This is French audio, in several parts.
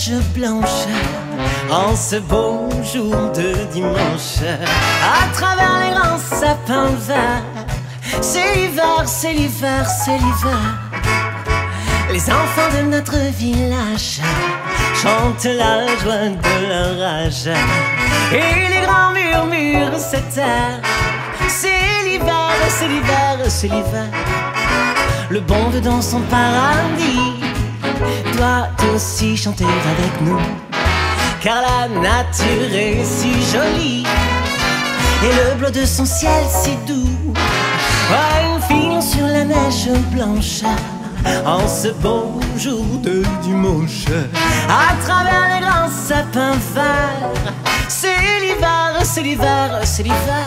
neige blanche en ce beau jour de dimanche. À travers les grands sapins verts, c'est l'hiver, c'est l'hiver, c'est l'hiver. Les enfants de notre village chantent la joie de leur âge, et les grands murmurent cet air. C'est l'hiver, c'est l'hiver, c'est l'hiver. Le bon Dieu dans son paradis doit aussi chanter avec nous, car la nature est si jolie et le bleu de son ciel si doux. Ouais, nous filons sur la neige blanche en ce beau jour de dimanche. À travers les grands sapins verts, c'est l'hiver, c'est l'hiver, c'est l'hiver.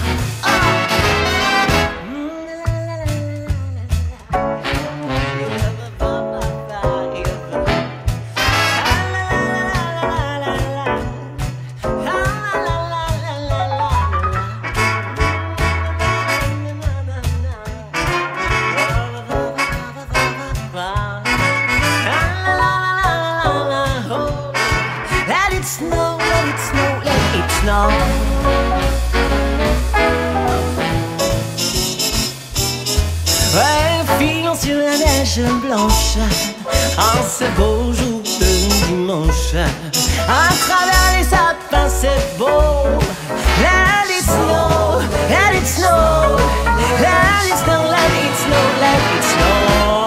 Let it snow, let it snow, let it snow. Ouais, filons sur la neige blanche en ce beau jour de dimanche. À travers les sapins c'est beau. Let it snow, let it snow, let it snow, let it snow, let it snow.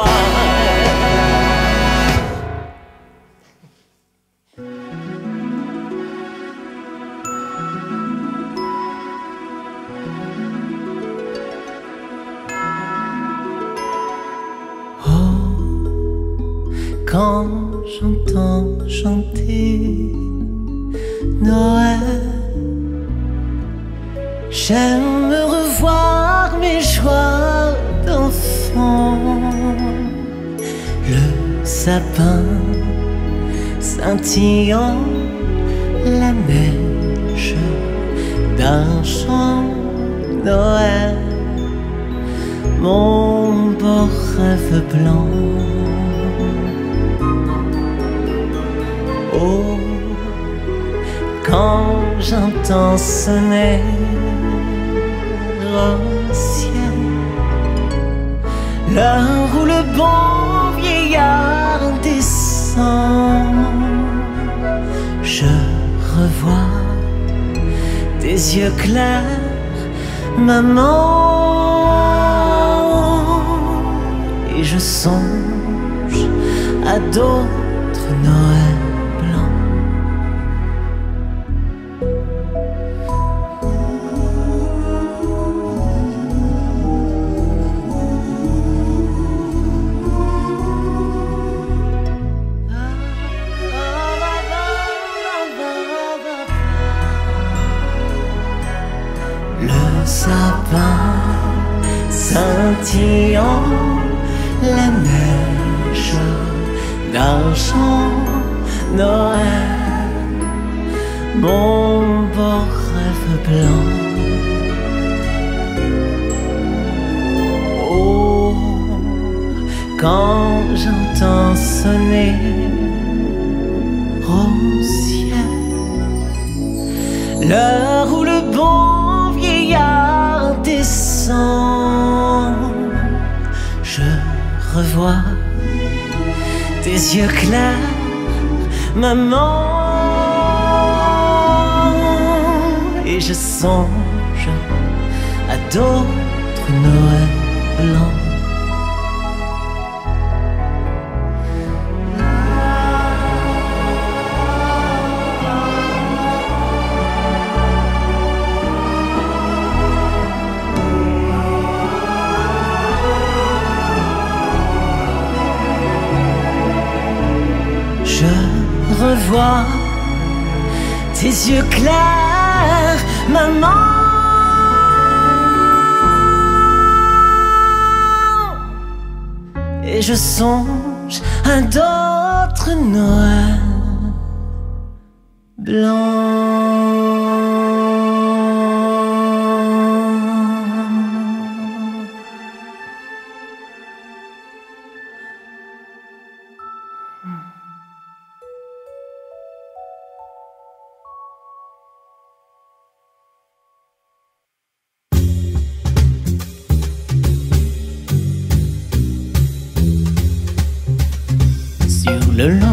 Quand j'entends chanter Noël, j'aime revoir mes joies d'enfant. Le sapin scintillant, la neige d'un champ Noël, mon beau rêve blanc. Oh, quand j'entends sonner au ciel l'heure où le bon vieillard descend, je revois tes yeux clairs, maman, et je songe à d'autres Noëls. Le sapin scintillant, la neige d'un champ Noël, mon beau rêve blanc. Oh, quand j'entends sonner au ciel l'heure où le bon vieillard descend, je revois tes yeux clairs, maman, et je songe à d'autres Noëls blancs. Je revois tes yeux clairs, maman, et je songe à d'autres Noëls blancs.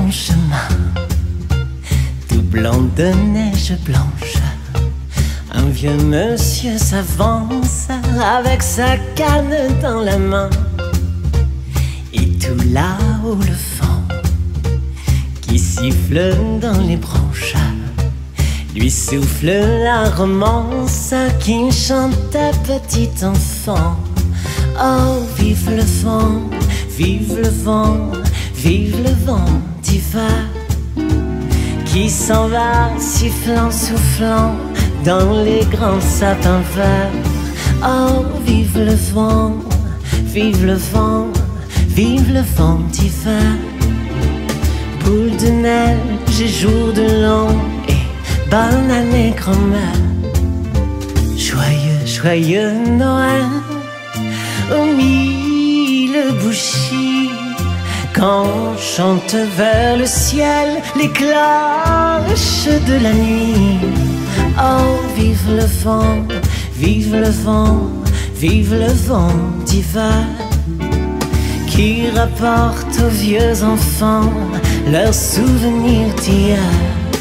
ton chemin, tout blanc de neige blanche. Un vieux monsieur s'avance avec sa canne dans la main. Et tout là-haut le vent qui siffle dans les branches lui souffle la romance qu'il chantait petit enfant. Oh, vive le vent, vive le vent, vive le vent d'hiver qui s'en va sifflant, soufflant dans les grands sapins verts. Oh, vive le vent, vive le vent, vive le vent d'hiver. Boule de neige et jour de l'an et bonne année grand-mère. Joyeux, joyeux Noël aux mille bougies, quand chante vers le ciel les cloches de la nuit. Oh, vive le vent, vive le vent, vive le vent d'hiver qui rapporte aux vieux enfants leurs souvenirs d'hier.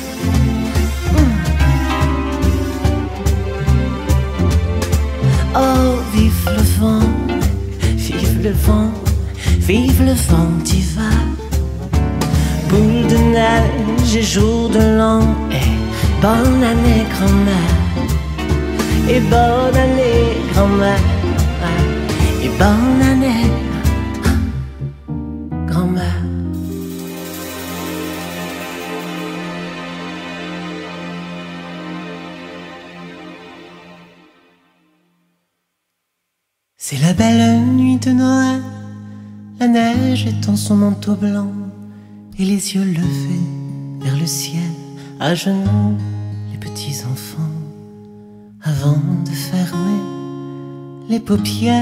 Oh, vive le vent, vive le vent, vive le vent d'hiver. Boule de neige et jour de l'an et bonne année grand-mère. Et bonne année grand-mère. Et bonne année grand-mère. C'est la belle nuit de Noël, la neige étend son manteau blanc et les yeux levés vers le ciel, à genoux les petits enfants, avant de fermer les paupières,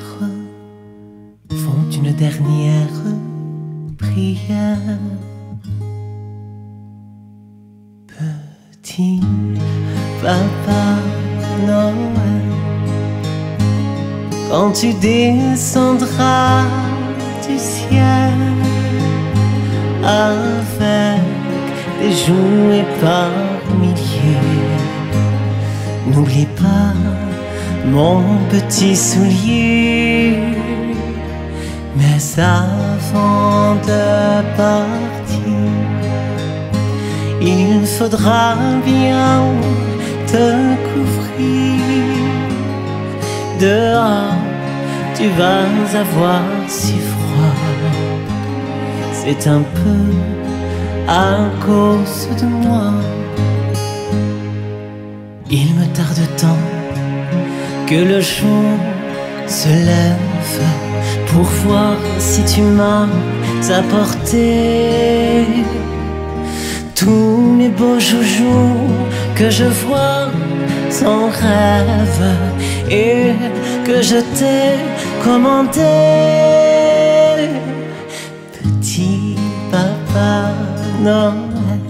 font une dernière prière. Petit Papa Noël, quand tu descendras du ciel avec des jouets par milliers, n'oublie pas mon petit soulier. Mais avant de partir, il faudra bien te couvrir. Dehors, tu vas avoir si froid. C'est un peu à cause de moi. Il me tarde tant que le jour se lève pour voir si tu m'as apporté tous les beaux joujoux que je vois sans rêve et que je t'ai commandé. Petit Papa Noël,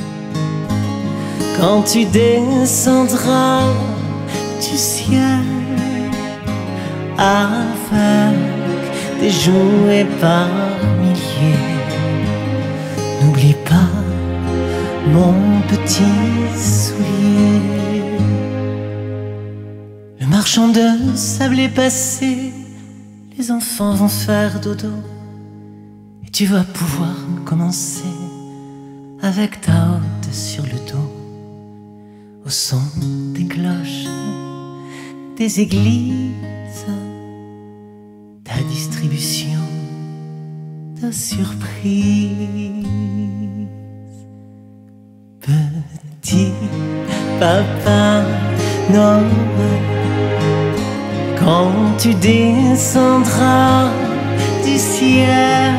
quand tu descendras du ciel avec des jouets par milliers, n'oublie pas mon petit soulier. Le marchand de sable est passé, les enfants vont faire dodo, et tu vas pouvoir commencer avec ta hotte sur le dos, au son des cloches des églises, ta distribution de surprise. Petit Papa Noël, quand tu descendras du ciel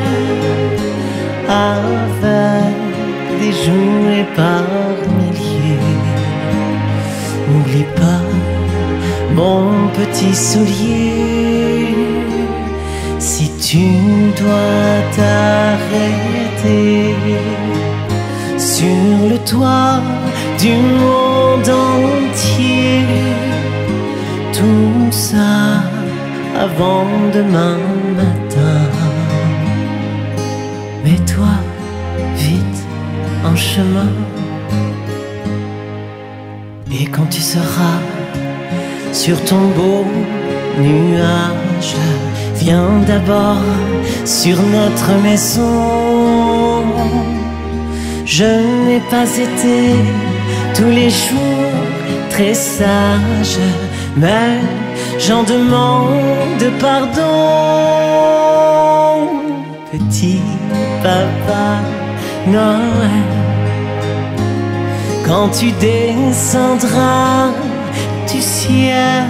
avec des jouets par milliers, n'oublie pas mon petit soulier. Si tu dois t'arrêter sur le toit du monde entier, tout ça avant demain matin. Mais toi, vite en chemin. Et quand tu seras sur ton beau nuage, viens d'abord sur notre maison. Je n'ai pas été tous les jours très sage, mais j'en demande pardon. Petit papa Noël, quand tu descendras du ciel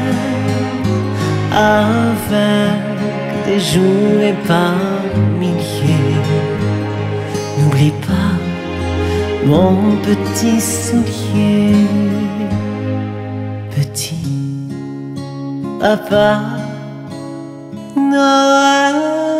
avec des jouets par milliers, n'oublie pas mon petit soulier. Petit papa Noël.